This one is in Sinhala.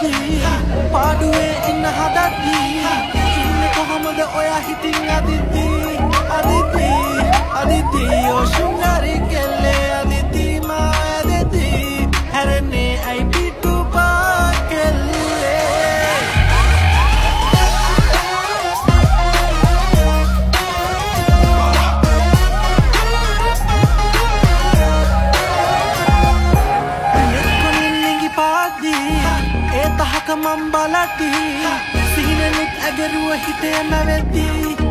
පාද්දි පාඩුවේ ඉන්න හදද්දි ඉන්නේ කොහමද ඔයා හිතින් අදිති අදිති අදිති ඔ ශුංගාරි කෙල්ලේ අදිති මා අදිති හැරෙන්නේ ඇයි පිටු පා කෙල්ලේ මම් බලති සිහිනෙනුත් ඇගරුව හිතේ නැවෙති